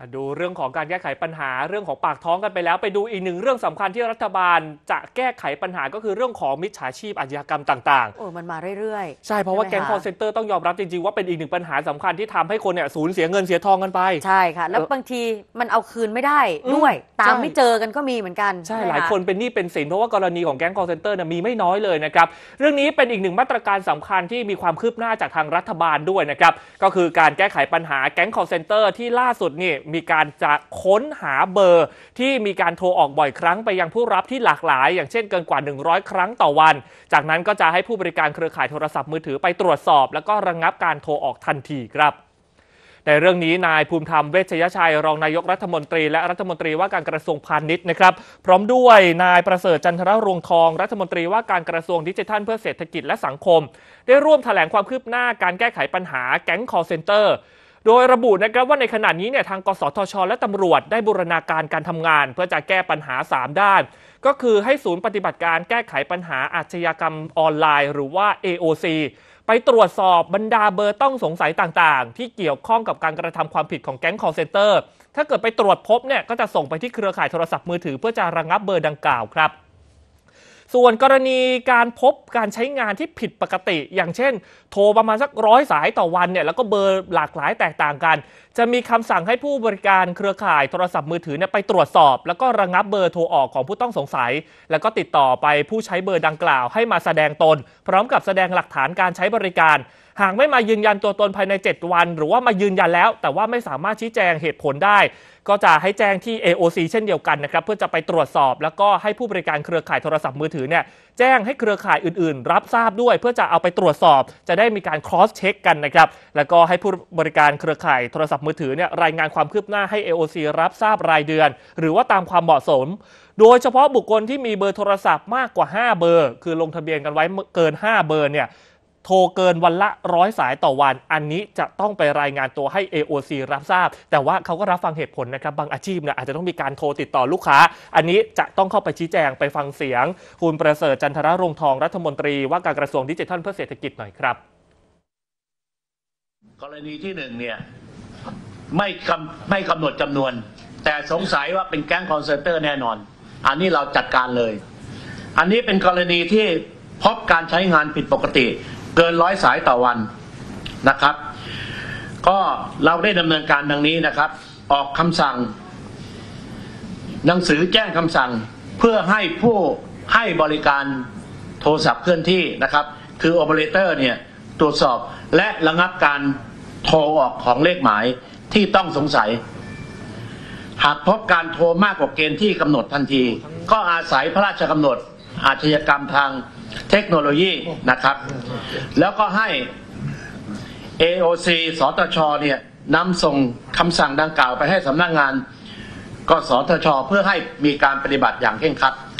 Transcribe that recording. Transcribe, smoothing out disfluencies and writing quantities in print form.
ดูเรื่องของการแก้ไขปัญหาเรื่องของปากท้องกันไปแล้วไปดูอีกหนึ่งเรื่องสำคัญที่รัฐบาลจะแก้ไขปัญหาก็คือเรื่องของมิจฉาชีพอาชญากรรมต่างๆมันมาเรื่อยๆใช่เพราะว่าแก๊งคอลเซ็นเตอร์ต้องยอมรับจริงๆว่าเป็นอีกหนึ่งปัญหาสำคัญที่ทำให้คนเนี่ยสูญเสียเงินเสียทองกันไปใช่ค่ะแล้วบางทีมันเอาคืนไม่ได้ด้วยตามไม่เจอกันก็มีเหมือนกันใช่หลายคนเป็นหนี้เป็นสินเพราะว่ากรณีของแก๊งคอลเซ็นเตอร์มีไม่น้อยเลยนะครับเรื่องนี้เป็นอีกหนึ่งมาตรการสำคัญที่มีความคืบหน้าจากทางรัฐบาลด้วยนะครับก็คือการแก้ไขปัญหาแก๊งคอลเซ็นเตอร์ที่ล่าสุดนี่มีการจะค้นหาเบอร์ที่มีการโทรออกบ่อยครั้งไปยังผู้รับที่หลากหลายอย่างเช่นเกินกว่า100ครั้งต่อวันจากนั้นก็จะให้ผู้บริการเครือข่ายโทรศัพท์มือถือไปตรวจสอบแล้วก็ระงับการโทรออกทันทีครับในเรื่องนี้นายภูมิธรรมเวชยชัยรองนายกรัฐมนตรีและรัฐมนตรีว่าการกระทรวงพาณิชย์นะครับพร้อมด้วยนายประเสริฐจันทรรวงศ์ทองรัฐมนตรีว่าการกระทรวงดิจิทัลเพื่อเศรษฐกิจและสังคมได้ร่วมแถลงความคืบหน้าการแก้ไขปัญหาแก๊ง call centerโดยระบุนะครับว่าในขณะนี้เนี่ยทางกสทช.และตำรวจได้บูรณาการการทำงานเพื่อจะแก้ปัญหา3ด้านก็คือให้ศูนย์ปฏิบัติการแก้ไขปัญหาอาชญากรรมออนไลน์หรือว่า AOC ไปตรวจสอบบรรดาเบอร์ต้องสงสัยต่างๆที่เกี่ยวข้องกับการกระทำความผิดของแก๊ง call center ถ้าเกิดไปตรวจพบเนี่ยก็จะส่งไปที่เครือข่ายโทรศัพท์มือถือเพื่อจะระงับเบอร์ดังกล่าวครับส่วนกรณีการพบการใช้งานที่ผิดปกติอย่างเช่นโทรประมาณสัก100 สายต่อวันเนี่ยแล้วก็เบอร์หลากหลายแตกต่างกันจะมีคำสั่งให้ผู้บริการเครือข่ายโทรศัพท์มือถือเนี่ยไปตรวจสอบแล้วก็ระงับเบอร์โทรออกของผู้ต้องสงสัยแล้วก็ติดต่อไปผู้ใช้เบอร์ดังกล่าวให้มาแสดงตนพร้อมกับแสดงหลักฐานการใช้บริการหากไม่มายืนยันตัวตนภายใน7วันหรือว่ามายืนยันแล้วแต่ว่าไม่สามารถชี้แจงเหตุผลได้ก็จะให้แจ้งที่ AOC เช่นเดียวกันนะครับเพื่อจะไปตรวจสอบแล้วก็ให้ผู้บริการเครือข่ายโทรศัพท์มือถือเนี่ยแจ้งให้เครือข่ายอื่นๆรับทราบด้วยเพื่อจะเอาไปตรวจสอบจะได้มีการ cross check กันนะครับแล้วก็ให้ผู้บริการเครือข่ายโทรศัพท์มือถือเนี่ยรายงานความคืบหน้าให้ AOC รับทราบรายเดือนหรือว่าตามความเหมาะสมโดยเฉพาะบุคคลที่มีเบอร์โทรศัพท์มากกว่า5เบอร์คือลงทะเบียนกันไว้เกิน5เบอร์เนี่ยโทรเกินวันละ100 สายต่อวันอันนี้จะต้องไปรายงานตัวให้ AOC รับทราบแต่ว่าเขาก็รับฟังเหตุผลนะครับบางอาชีพเนี่ยอาจจะต้องมีการโทรติดต่อลูกค้าอันนี้จะต้องเข้าไปชี้แจงไปฟังเสียงคุณประเสริฐจันทรรวงศ์ทองรัฐมนตรีว่าการกระทรวงดิจิทัลเพื่อเศรษฐกิจหน่อยครับกรณีที่1เนี่ยไม่กำหนดจำนวนแต่สงสัยว่าเป็นแก๊งคอลเซ็นเตอร์แน่นอนอันนี้เราจัดการเลยอันนี้เป็นกรณีที่พบการใช้งานผิดปกติเกิน100 สายต่อวันนะครับก็เราได้ดำเนินการดังนี้นะครับออกคำสั่งหนังสือแจ้งคำสั่งเพื่อให้ผู้ให้บริการโทรศัพท์เคลื่อนที่นะครับคือโอเปอเรเตอร์เนี่ยตรวจสอบและระงับการโทรออกของเลขหมายที่ต้องสงสัยหากพบการโทรมากกว่าเกณฑ์ที่กำหนดทันทีก็อาศัยพระราชกำหนดอาชญากรรมทางเทคโนโลยีนะครับแล้วก็ให้ AOC สตชเนี่ยนำส่งคำสั่งดังกล่าวไปให้สำนักงานกสทชเพื่อให้มีการปฏิบัติอย่างเคร่งครัด